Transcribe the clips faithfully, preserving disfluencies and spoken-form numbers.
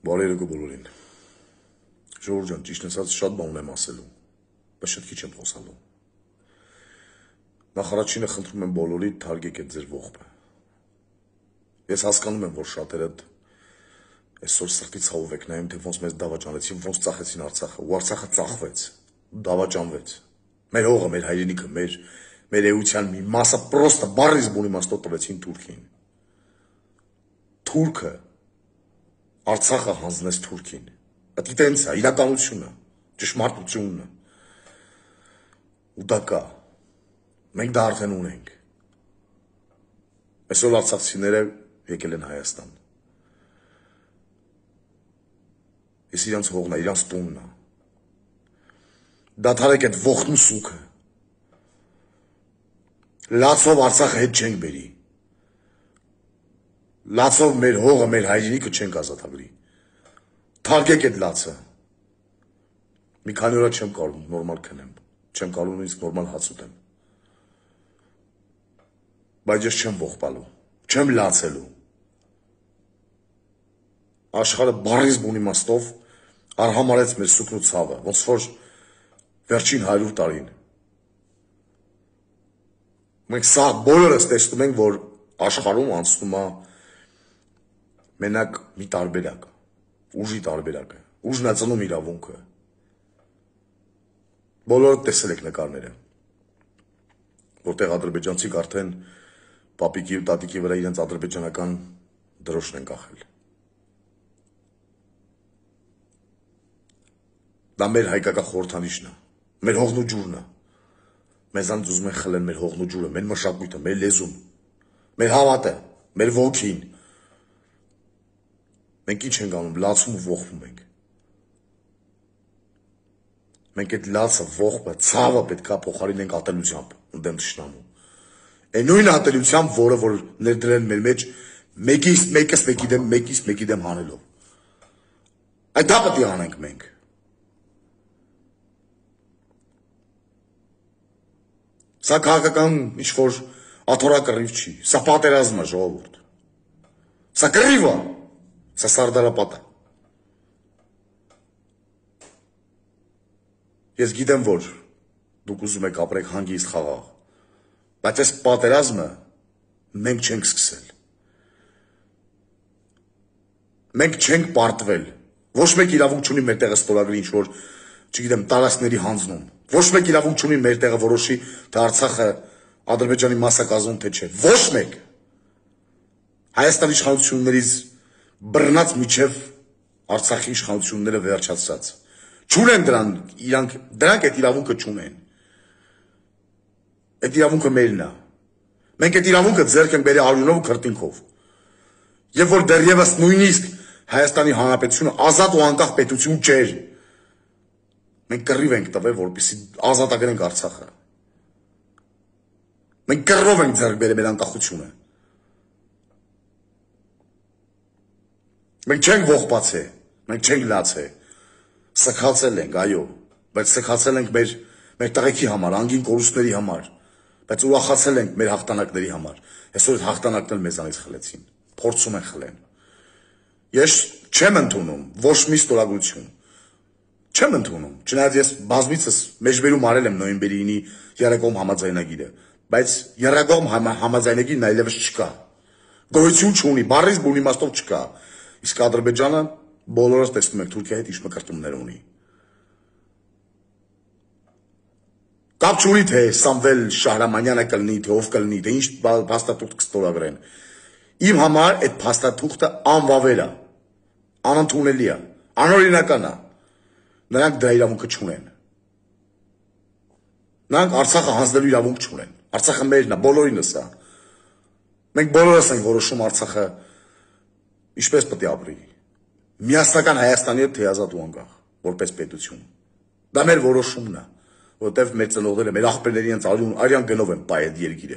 Բարի երեկո բոլորին։ Ժողովուրդ ջան, ճիշտ ասած շատ բան ունեմ ասելու, բայց շատ քիչ եմ խոսալու։ Նախ առաջինը խնդրում եմ բոլորիդ թարգեք ձեր ողբը։ Ես հասկանում եմ, որ շատերը այսօր սրտի ցավով եք նայում, թե ոնց մեզ դավաճանեցին, ոնց ծախեցին Արցախը, ու Արցախը ծախվեց, դավաճանվեց։ Մեր հողը, մեր հայրենիքը, մեր մեր էության մի մասը պրոստը բառից բունի մաստով տվեցին Թուրքին։ Թուրքը Արցախը հանձնեց Թուրքին։ Դա տենց է, իրականությունը, ճշմարտությունն է։ Ու դա կա։ Մենք դա արդեն ունենք։ Այսօր արցախցիները եկել են Հայաստան։ Ես իրանց հողն է, իրանց տունն է։ Դադարեք այդ ողնու սուքը։ Լացով Արցախը հետ չենք բերի։ Լացով մեր հողը, մեր հայրենիքը չենք ազատագրի։ Թարգեք այդ լացը։ Մի քանի օր չեմ կարում նորմալ քնեմ, չեմ կարում նույնիսկ նորմալ հաց ուտեմ։ Բայց ես չեմ ողբալու, չեմ լացելու։ Աշխարհը բառից բուն իմաստով արհամարեց մեր սուքն ու ցավը, ոնց որ վերջին հարյուր տարին։ Մենք սա բոլորս տեսնում ենք, որ աշխարհում անցնում է մենակ մի տարբերակ, ուժի տարբերակը, ուժն է ծնում իրավունքը։ Բոլորը տեսել եք նկարները, որտեղ ադրբեջանցիք արդեն պապիկի ու տատիկի վրա իրենց ադրբեջանական դրոշն են կախել։ Դա մեր հայկական խորհրդանիշն է, մեր հողն ու ջուրն է։ Մեզանց ուզում են խլեն մեր հողն ու ջուրը, մեր մշակույթը, մեր լեզուն, մեր հավատը, մեր ոգին։ Մենք ինչ ենք անում, լացում ու ողբում ենք։ Մենք այդ լացը, ողբը, ցավը պետքա փոխարինենք ատելությամբ, ընդդեմ թշնամու։ Այն նույն ատելությամբ, որը որ ներդրել են մեր մեջ, մեկից մեկս մեկի դեմ, մեկից մեկի դեմ հանելով։ Այդ դա պետք է անենք մենք։ Սա քաղաքական ինչ-որ աթոռակռիվ չի, սա պատերազմ է, ժողովուրդ։ Սա կռիվ է, սա սարդարապատ է։ Ես գիտեմ, որ դուք ուզում եք ապրեք հանգիստ խաղաղ, բայց այս պատերազմը մենք չենք սկսել։ Մենք չենք պարտվել, ոչ մեկ իրավունք չունի մեր տեղը ստորագրի ինչ-որ, չգիտեմ, տարածքների հանձնում։ Ոչ մեկ իրավունք չունի մեր տեղը որոշի, թե Արցախը Ադրբեջանի մաս է կազմում, թե չէ։ Ոչ մեկ։ Հայաստանի իշխանություններից բռնած միջև Արցախի իշխանությունները վերջացրած։ Չունեն դրան, իրանք դրանք այդ իրավունքը չունեն։ Այդ իրավունքը մերն է։ Մենք այդ իրավունքը ձեռք ենք բերել արյունով ու քրտինքով։ Եվ որ դեռևս նույնիսկ Հայաստանի Հանրապետությունը ազատ ու անկախ պետություն չէր։ Մենք կռիվ ենք տվել, որպեսզի ազատագրենք Արցախը։ Մենք կռով ենք ձեռք բերել մեր անկախությունը։ Մենք չենք ողբացել, մենք չենք լացել։ Սքացել ենք, այո, բայց սքացել ենք մեր մեր տղեկի համար, անգին կորուստների համար, բայց ուրախացել ենք մեր հաղթանակների համար։ Այսօր այդ հաղթանակն էլ մեզանից խլեցին, փորձում են խլեն։ Ես չեմ ընդունում ոչ մի ստորագրություն։ Չեմ ընդունում, չնայած ես բազմիցս մեջբերում արել եմ նոյեմբերի ինի եռակողմ համաձայնագիրը, բայց եռակողմ համաձայնագիրն այլևս չկա։ Գոյություն չունի, բառից բուն իմաստով չկա։ Իսկ Ադրբեջանը բոլորս տեսնում ենք Թուրքիայի հետ ինչ մկրտումներ ունի։ Կապ չունի թե Սամվել Շահրամանյանը կլինի, թե ով կլինի, թե ինչ փաստաթուղթ կստորագրեն։ Իմ համար այդ փաստաթուղթը անվավեր է, անընդունելի է, անօրինական է։ Նրանք դրա իրավունքը չունեն։ Նրանք Արցախը հանձնելու իրավունք չունեն։ Արցախը մերն է, բոլորինս է։ Մենք բոլորս ենք որոշում Արցախը ինչպես պետք է ապրի։ Միասնական Հայաստանի հետ թե ազատ ու անկախ, որպես պետություն։ Դա մեր որոշումն է, որտեղ մեր ծնողները, մեր աղբերների հենց արյուն արյան գնով են պայ այդ երկիրը։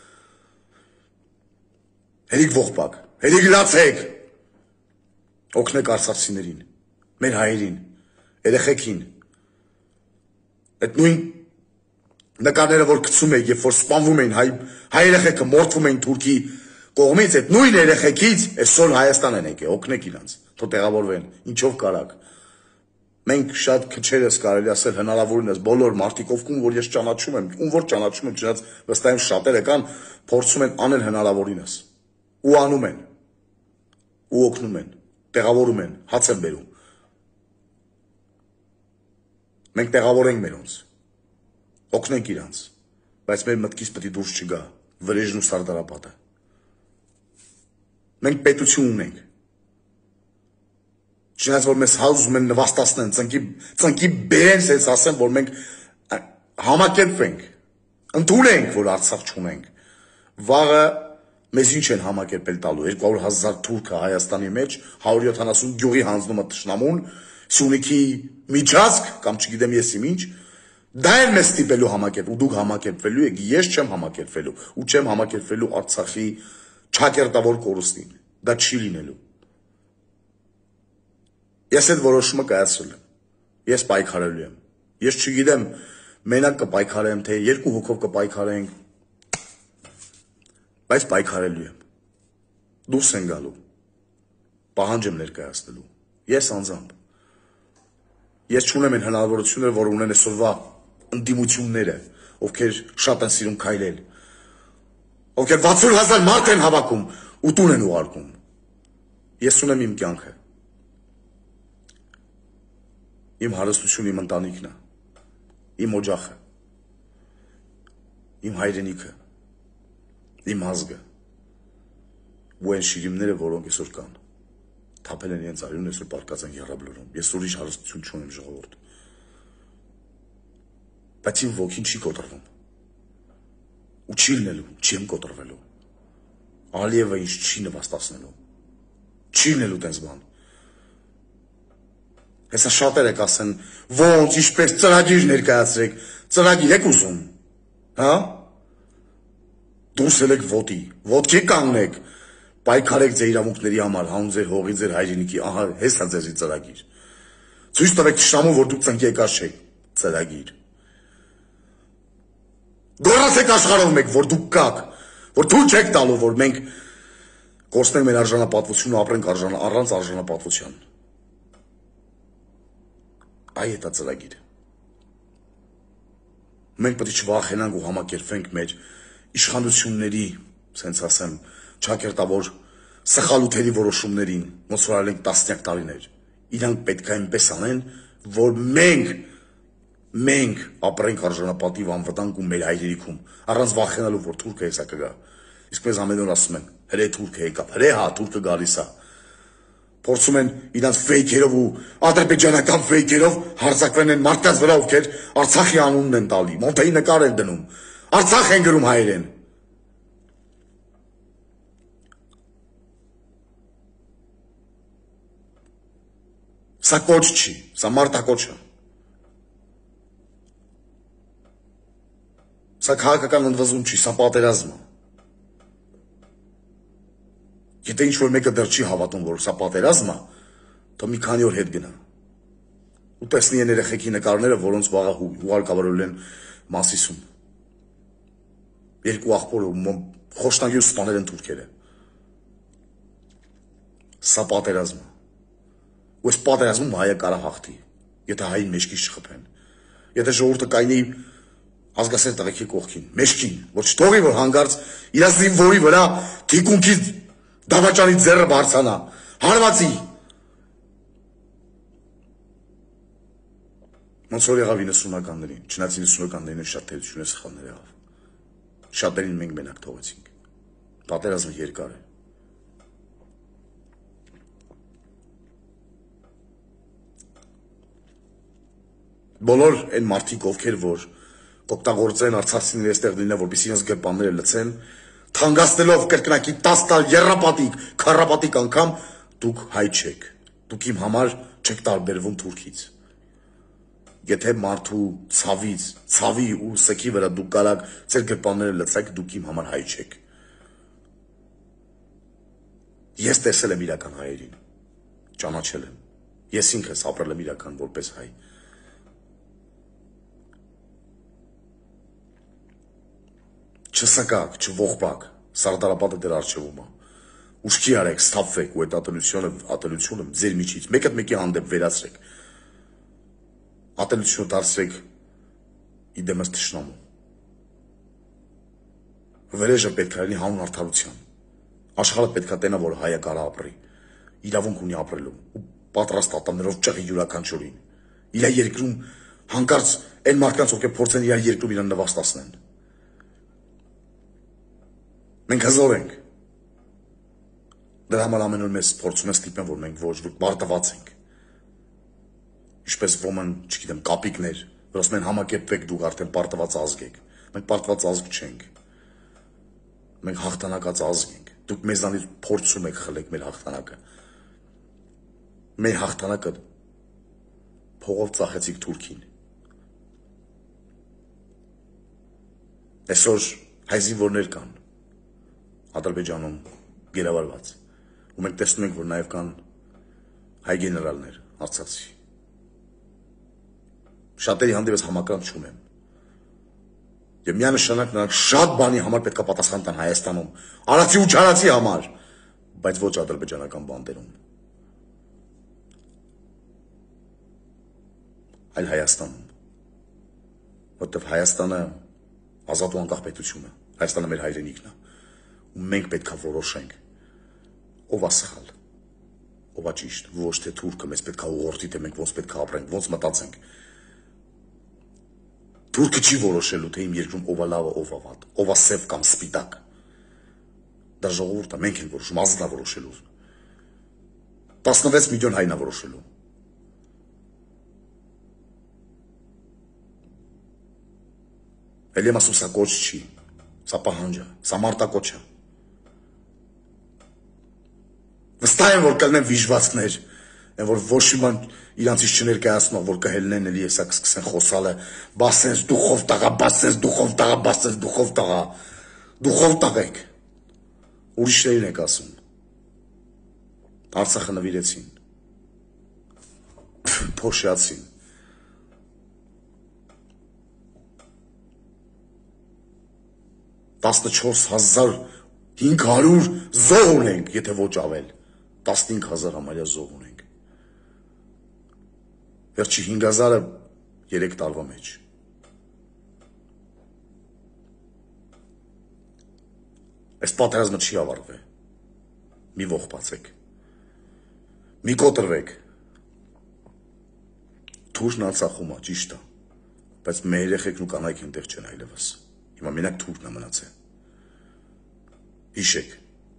Հերիք ողբակ, հերիք լացեք։ Օգնեք արցախցիներին, մեր հայերին, երեխեքին։ Այդ նույն նկարները, որ գցում եք, երբ որ սպանվում էին հայ հայ երեխեքը մորթվում էին Թուրքի կողմից, այդ նույն երեխեքից այսօր Հայաստան են եկել, օգնեք իրանց, թող տեղավորվեն, ինչով կարակ։ Մենք շատ քչերս կարելի ասել հնարավորինս բոլոր մարդիկ ովքեր որ ես ճանաչում եմ, ում որ ճանաչում եմ, չնայած վստահ եմ շատերը կան, փորձում են անել հնարավորինս ու անում են ու օգնում են, տեղավորում են, հաց են բերում։ Մենք տեղավորենք մերոնց, օգնենք իրանց, բայց մեր մտքից պետք է դուրս չգա վրեժն ու սարդարապատը։ Մենք պետություն ունենք։ Չնայած որ մեզ հազում են նվաստացնեն, ծնկի, ծնկի բերեն, սենց ասեն, որ մենք համակերպվենք, ընդունենք, որ Արցախ չունենք։ Վաղը մեզ ինչ են համակերպել տալու, երկու հարյուր հազար թուրքը Հայաստանի մեջ, հարյուր յոթանասուն գյուղի հանձնումը թշնամուն, Սյունիքի միջազգ, կամ չգիտեմ ես իմ ինչ, դա էլ մեզ ստիպելու համակերպ, ու դուք համակերպվելու եք, ես չեմ համակերպվելու, ու չեմ համակերպվելու Արցախի չակերտավոր կորուստին, դա չի լինելու։ Ես այդ որոշումը կայացրել եմ, ես պայքարելու եմ, ես չգիտեմ մենակ կպայքարեմ, թե երկու հոգով կպայքարենք, բայց պայքարելու եմ, դուրս են գալու, պահանջ եմ ներկայացնելու, ես անձամբ, ես չունեմ են հնարավորությունները, որ ունեն այսօրվա ընդդիմությունները, ովքեր շատ են սիրում քայլել, ովքեր վաթսուն հազար մարդ են հավաքում ու տուն են ուղարկում, ես ունեմ իմ կյանքը, իմ հարստություն, իմ ընտանիքն է, իմ օջախը, իմ հայրենիքը, իմ ազգը, ու այն շիրիմները, որոնք այսօր կան, թափել են իրենց արյունը, այսօր պարկած են եռաբլուրում, ես ուրիշ հարստություն չունեմ ժողովուրդ, բայց իմ ոգին չի կոտրվում, ու չի լինելու, չի եմ կոտրվելու, Ալիևը ինձ չի նվաստացնելու, չի լինելու տենց բան, Հեսա շատերը կասեն, ոնց, ինչպես ծրագիր ներկայացրեք, ծրագիր եք ուզում, հա? Դուրս ելեք ոտի, ոտքի կանգնեք, պայքարեք ձեր իրավունքների համար, հանուն ձեր հողի, ձեր հայրենիքի, ահա հեսա ձեզի ծրագիր։ Ցույց տվեք թշնամուն, որ դուք ծնկի եկած չեք, ծրագիր։ Գոռացեք աշխարհով մեկ, որ դուք կաք, որ թույլ չեք տալու, որ մենք կորցնենք մեր արժանապատվությունը ու ապրենք արժան, առանց արժանապատվության։ Այ էտա ծրագիրը։ Մենք պետք է չվախենանք ու համակերպվենք մեր իշխանությունների, սենց ասեմ, չակերտավոր սխալութերի որոշումներին, ոնց որ արել ենք տասնյակ տարիներ։ Իրանք պետք է այնպես անեն, որ մենք մենք ապրենք արժանապատիվ անվտանգ ու մեր հայրենիքում, առանց վախենալու, որ թուրքը հեսա կգա։ Իսկ մեզ ամեն օր ասում են, հրե թուրքը եկավ, հրե հա թուրքը գալիս է։ Փորձում են իրանց ֆեյքերով ու ադրբեջանական ֆեյքերով հարձակվեն են մարդկանց վրա, ովքեր Արցախի անունն են տալի, Մոնտեի նկար են դնում, Արցախ են գրում հայերեն։ Սա կոչ չի, սա մարտակոչ է։ Սա քաղաքական ընդվզում չի, սա պատերազմ է։ Եթե ինչ-որ մեկը դեռ չի հավատում, որ սա պատերազմ է, թող մի քանի օր հետ գնա։ Ու տեսնի են երեխեքի նկարները, որոնց վաղը հուղարկավորել են Մասիսում։ Երկու աղբորը խոշտանգի ու սպանել են թուրքերը։ Սա պատերազմ է։ Ու այս պատերազմում հայը կարա հաղթի, եթե հային մեջքից չխփեն։ Եթե ժողովուրդը կայնի ազգասեր տղեկի կողքին, մեջքին, որ չթողի, որ հանգարց իր զինվորի վրա թիկունքի դավաճանի ձեռը բարձանա, հարվածի։ Ոնց որ եղավ իննսունականներին, չնայած իննսունականներին շատ թերություն է սխալներ եղավ։ Շատերին մենք մենակ թողեցինք։ Պատերազմը երկար է։ Բոլոր այն մարդիկ, ովքեր որ կօգտագործեն արցախցիների այստեղ լինեն, որպեսզի իրենց գրպանները լցեն, թանկացնելով կրկնակի տասը տալ եռապատիկ, քառապատիկ անգամ, դուք հայ չեք, դուք իմ համար չեք տարբերվում թուրքից։ Եթե մարդու ցավից, ցավի ու սքի վրա դուք կարաք ձեր գրպանները լցեք, դուք իմ համար հայ չեք։ Ես տեսել եմ իրական հայերին, ճանաչել եմ, ես ինքս ապրել եմ իրական որպես հայ։ Չսկակ, չողբակ, Սարդարապատը դեր արջևում է, Ուշքի արեք, սթափվեք ու այդ ատելությունը, ատելությունը ձեր միջից մեկը մեկի հանդեպ վերացրեք։ Ատելությունը դարձրեք իդեմս թշնամու։ Վերեժը պետք է լինի հանուն արդարության։ Աշխարհը պետք է տենա, որ հայը կարա ապրի, իրավունք ունի ապրելու ու պատրաստ ատամներով ճղի յուրաքանչյուրին։ Իր երկրում հանկարծ այն մարդկանց, ովքեր փորձեն իր երկրում իրան նվաստացնեն։ Մենք հզոր ենք։ Դրա համար ամեն օր մեզ փորձում են ստիպեն, որ մենք ոչ որ բարտված ենք։ Ինչպես ոմն, չգիտեմ, կապիկներ, որ ասում են համակերպվեք դուք արդեն պարտված ազգ եք։ Մենք պարտված ազգ չենք։ Մենք հաղթանակած ազգ ենք։ Դուք մեզանից փորձում եք խլեք մեր հաղթանակը։ Մեր հաղթանակը փողով ծախեցիք Թուրքին։ Այսօր հայ զինվորներ կան Ադրբեջանում գերավարված։ Ու մենք տեսնում ենք, որ նաև կան հայ գեներալներ, արցախցի։ Շատերի հանդեպ ես համակրանք չունեմ։ Եվ միանշանակ նրանք շատ բանի համար պետք է պատասխան տան Հայաստանում, արացի ու չարացի համար, բայց ոչ ադրբեջանական բանդերում։ Այլ Հայաստանում։ Որտեվ Հայաստանը ազատ ու անկախ պետություն է, Հայաստանը մեր հայրենիքն է, ու մենք պետք է որոշենք, ով է սխալ, ով է ճիշտ, ոչ թե թուրքը մեզ պետք է ուղղորդի, թե մենք ոնց պետք է ապրենք, ոնց մտածենք։ Թուրքը չի որոշելու, թե իմ երկրում ով է լավը, ով է վատ, ով է սև կամ սպիտակ։ Դա ժողովուրդը, մենք ենք որոշում, ազգն է որոշելու։ տասնվեց միլիոն հայն է որոշելու։ Էլ եմ ասում, սա կոչ չի, սա պահանջ է, սա մարտակոչ է։ Վստահ եմ, որ կլինեն վիժվածքներ, են որ ոչ մի բան իրանցից չներկայացնող, որ կհելնեն էլի հեսա կսկսեն խոսալը, բասենց դուխով տաղա, բասենց դուխով տաղա, բասենց դուխով տաղա, դուխով տաղեք, ուրիշներին եք ասում, Արցախը նվիրեցին, փոշյացին, տասնչորս հազար հինգ հարյուր զոհ ունենք, եթե ոչ ավել, տասնհինգ հազար համարյա զոհ ունենք, վերջի հինգ հազարը երեք տարվա մեջ, այս պատերազմը չի ավարտվել, մի ողբացեք, մի կոտրվեք, թուրքն Արցախում է, ճիշտ է, բայց մեր երեխեքն ու կանայք այնտեղ չեն այլևս, հիմա մենակ թուրքն է մնացել, հիշեք,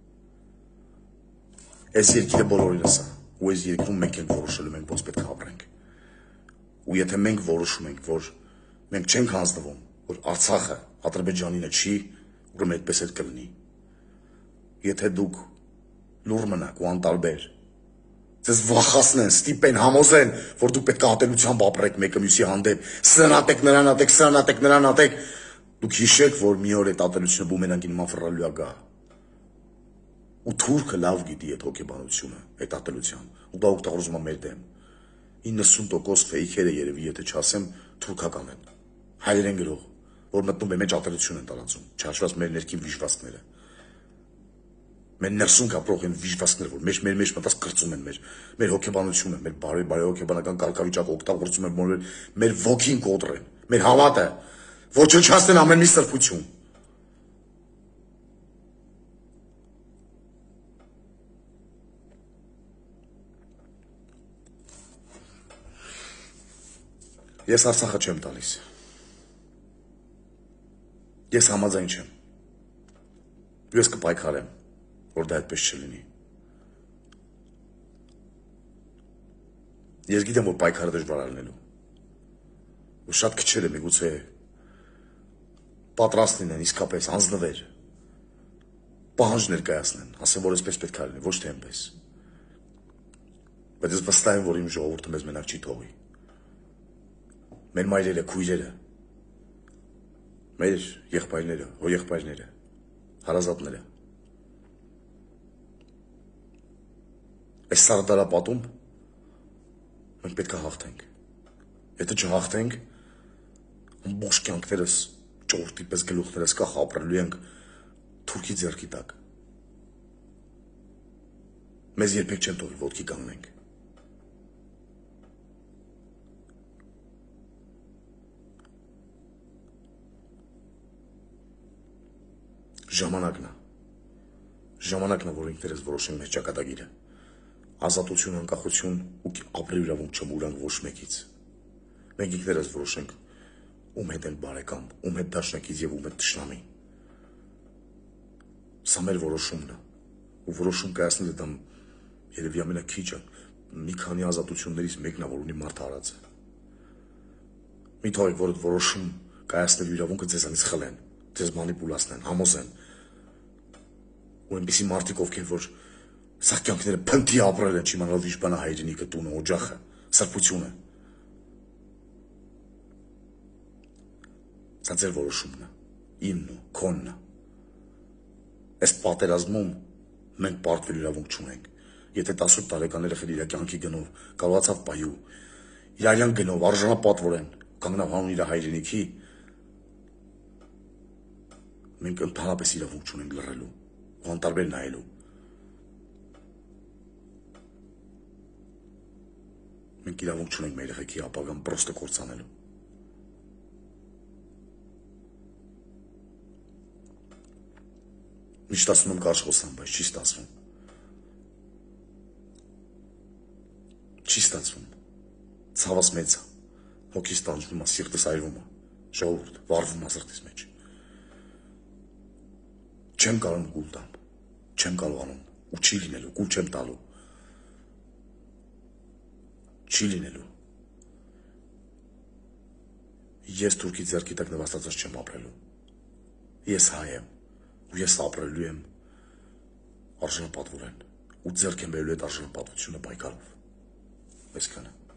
այս երկիրը բոլորինս է, ու այս երկրում մենք ենք որոշելու, մենք ոնց պետք է ապրենք, ու եթե մենք որոշում ենք, որ մենք չենք հանձնվում, որ Արցախը Ադրբեջանինը չի, ուրեմն այդպես էլ կլինի, եթե դուք լուր մնաք ու անտարբեր, ձեզ վախացնեն, ստիպեն, համոզեն, որ դուք պետք է ատելությամբ ապրեք մեկը մյուսի հանդեպ, սրան ատեք, նրան ատեք, սրան ատեք, նրան ատեք, դուք հիշեք, որ մի օր այդ ատելությունը բումերանգի նման ֆռռալու է գա։ Ու թուրքը լավ գիտի այդ հոգեբանությունը, այդ ատելության, ու դա օգտագործում է մեր դեմ։ իննսուն տոկոս ֆեյքերը երևի, եթե չասեմ, թուրքական են, հայերեն գրող, որ մտնում է մեջ ատելություն են տարածում, չհաշված մեր ներքին վիժվածքները։ Մեր ներսում կապրող են վիժվածքները, որ մեր մեր մեջ մտած կրծում են մեր մեր հոգեբանությունը, մեր բարի բարի հոգեբանական կարգավիճակը օգտագործում են, որ մեր ոգին կոտրեն, մեր հավատը, ոչնչացնեն ամեն մի սրբություն։ Ես Արցախը չեմ տալիս։ Ես համաձայն չեմ։ Ես կպայքարեմ, որ դա այդպես չլինի։ Ես գիտեմ, որ պայքարը դժվար լինելու։ Ու շատ քչերը միգուցե պատրաստ լինեն իսկապես հանձնվեր, պահանջ ներկայացնեն, ասեն, որ այսպես պետք է լինի, ոչ թե այնպես։ Բայց ես վստահ եմ, որ իմ ժողովուրդը մեզ մենակ չի թողի։ Մեր մայրերը, քույրերը, մեր եղբայրները, հոեղբայրները, հարազատները։ Այս սարդարապատում մենք պետք է հաղթենք։ Եթե չհաղթենք, ամբողջ կյանքներս ճորտի պես գլուխներս կախ ապրելու ենք թուրքի ձեռքի տակ։ մեզ երբեք չեն թողել ոտքի կանգնենք։ Ժամանակն է։ Ժամանակն է, որ ինքներս որոշենք մեր ճակատագիրը։ Ազատություն, անկախություն ու ապրելու իրավունք չմուրանք ոչ մեկից։ Մենք ինքներս որոշենք ում հետ են բարեկամ, ում հետ դաշնակից եւ ում հետ թշնամի։ Սա մեր որոշումն է։ Ու որոշում կայացնելը դա երևի ամենաքիչը մի քանի ազատություններից մեկն է, որ ունի մարդը արածը։ Մի թողեք, որ այդ որոշում կայացնելու իրավունքը ձեզանից խլեն, ձեզ մանիպուլացնեն, համոզեն։ Ու այնպիսի մարդիկ, ովքեր որ սա կյանքները փնթի ապրել են, չիմանալով ինչ բան է հայրենիքը, տունը, օջախը, սրբությունը։ Սա ձեր որոշումն է, իմն ու քոնն է։ Այս պատերազմում մենք պարտվելու իրավունք չունենք։ Եթե տասութ տարեկան երեխան իր կյանքի գնով կարողացավ պայու, իր արյան գնով արժանապատվորեն կանգնավ հանուն իր հայրենիքի, մենք ընդհանրապես իրավունք չունենք լռելու, անտարբեր նայելու։ Մենք իրավունք չունենք մեր երեխեքի ապագան պրոստը կործանելու։ Միշտ ասում եմ կարճ խոսամ, բայց չի ստացվում։ Չի ստացվում։ Ցավս մեծ է։ Հոգիս տանջվում է, սիրտս այրվում է, ժողովուրդ, վառվում է սրտիս մեջ։ Չեմ կարող գուլ տամ, չեմ կարողանում, ու չի լինելու, գուլ չեմ տալու։ Չի լինելու։ Ես թուրքի ձեռքի տակ նվաստացած չեմ ապրելու։ Ես հայ եմ, ու ես ապրելու եմ արժանապատվորեն, ու ձեռք եմ բերելու այդ արժանապատվությունը պայքարով։ Այսքանը։